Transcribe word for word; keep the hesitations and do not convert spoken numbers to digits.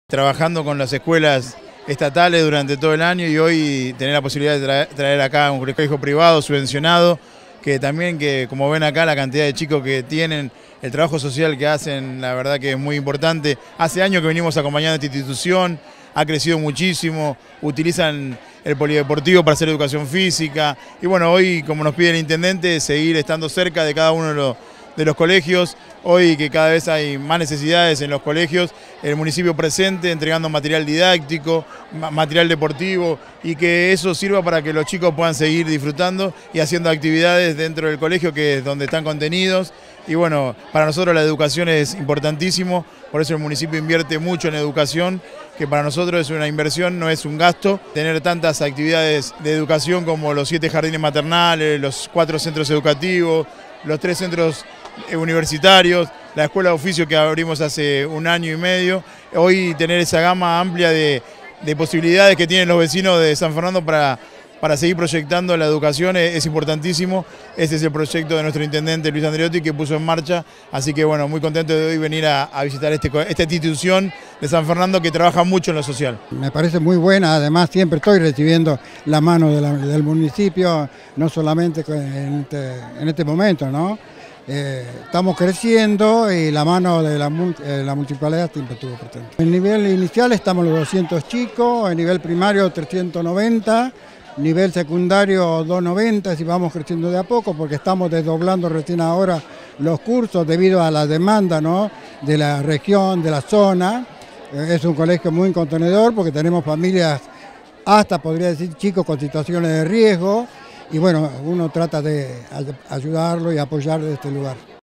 Trabajando con las escuelas estatales durante todo el año y hoy tener la posibilidad de traer, traer acá un colegio privado subvencionado, que también, que como ven acá, la cantidad de chicos que tienen, el trabajo social que hacen, la verdad que es muy importante. Hace años que venimos acompañando esta institución, ha crecido muchísimo, utilizan el polideportivo para hacer educación física y bueno, hoy, como nos pide el intendente, seguir estando cerca de cada uno de los, de los colegios. Hoy que cada vez hay más necesidades en los colegios, el municipio presente, entregando material didáctico, material deportivo y que eso sirva para que los chicos puedan seguir disfrutando y haciendo actividades dentro del colegio, que es donde están contenidos. Y bueno, para nosotros la educación es importantísimo, por eso el municipio invierte mucho en educación, que para nosotros es una inversión, no es un gasto. Tener tantas actividades de educación como los siete jardines maternales, los cuatro centros educativos, los tres centros universitarios, la escuela de oficio que abrimos hace un año y medio, hoy tener esa gama amplia de, de posibilidades que tienen los vecinos de San Fernando para, para seguir proyectando la educación es, es importantísimo. Este es el proyecto de nuestro intendente Luis Andreotti, que puso en marcha, así que bueno, muy contento de hoy venir a, a visitar este, esta institución de San Fernando que trabaja mucho en lo social. Me parece muy buena, además siempre estoy recibiendo la mano de la, del municipio, no solamente en este, en este momento, ¿no? Eh, estamos creciendo y la mano de la, eh, la municipalidad siempre estuvo presente. En nivel inicial estamos los doscientos chicos, en nivel primario trescientos noventa, nivel secundario doscientos noventa, si vamos creciendo de a poco porque estamos desdoblando recién ahora los cursos debido a la demanda, ¿no?, de la región, de la zona. Eh, es un colegio muy contenedor porque tenemos familias, hasta podría decir chicos con situaciones de riesgo. Y bueno, uno trata de ayudarlo y apoyar de este lugar.